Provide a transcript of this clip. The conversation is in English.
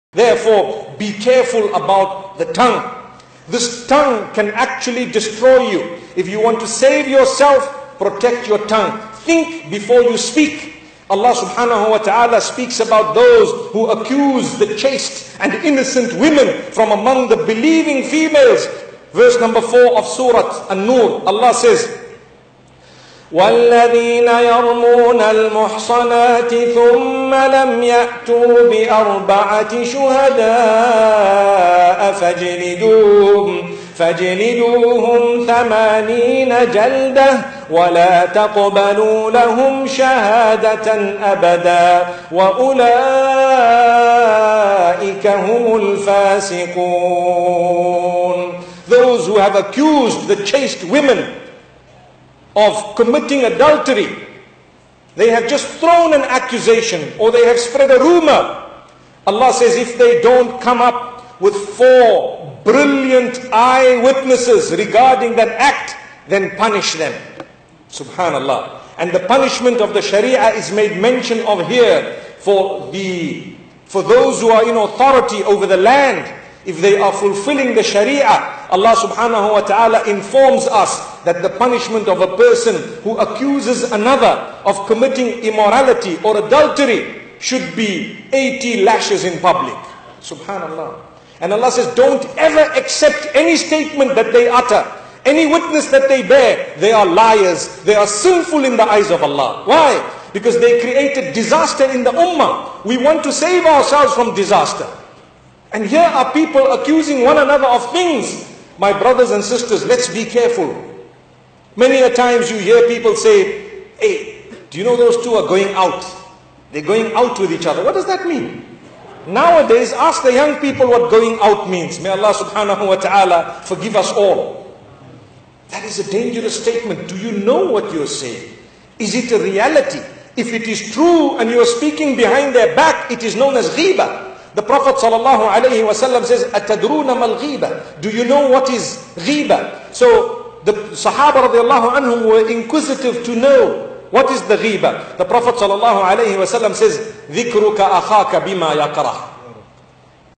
Therefore, be careful about the tongue. This tongue can actually destroy you. If you want to save yourself, protect your tongue. Think before you speak. Allah subhanahu wa ta'ala speaks about those who accuse the chaste and innocent women from among the believing females. Verse number 4 of Surah An-Nur, Allah says, وَالَّذِينَ يَرْمُونَ الْمُحْصَنَاتِ ثُمَّ لَمْ يَأْتُوا بِأَرْبَعَةِ شُهَدَاءَ فَاجْلِدُوهُمْ 80 جَلْدَةً وَلَا تَقْبَلُوا لَهُمْ شَهَادَةً أَبَدًا وَأُولَئِكَ هُمُ الْفَاسِقُونَ. Those who have accused the chaste women of committing adultery, they have just thrown an accusation or they have spread a rumor. Allah says if they don't come up with 4 brilliant eyewitnesses regarding that act, then punish them. Subhanallah. And the punishment of the Sharia is made mention of here for those who are in authority over the land. If they are fulfilling the Sharia, Allah subhanahu wa ta'ala informs us that the punishment of a person who accuses another of committing immorality or adultery should be 80 lashes in public. Subhanallah. And Allah says, don't ever accept any statement that they utter, any witness that they bear. They are liars. They are sinful in the eyes of Allah. Why? Because they created disaster in the ummah. We want to save ourselves from disaster. And here are people accusing one another of things. My brothers and sisters, let's be careful. Many a times you hear people say, hey, do you know those two are going out? They're going out with each other. What does that mean? Nowadays, ask the young people what going out means. May Allah subhanahu wa ta'ala forgive us all. That is a dangerous statement. Do you know what you're saying? Is it a reality? If it is true and you are speaking behind their back, it is known as ghiba. The Prophet sallallahu alayhi wa sallam says, أَتَدْرُونَ مَا الْغِيبَةِ? Do you know what is ghiba? So the Sahaba radiallahu anhum were inquisitive to know what is the ghiba. The Prophet sallallahu alayhi wa sallam says, ذِكْرُكَ أَخَاكَ بِمَا يَكْرَهُ.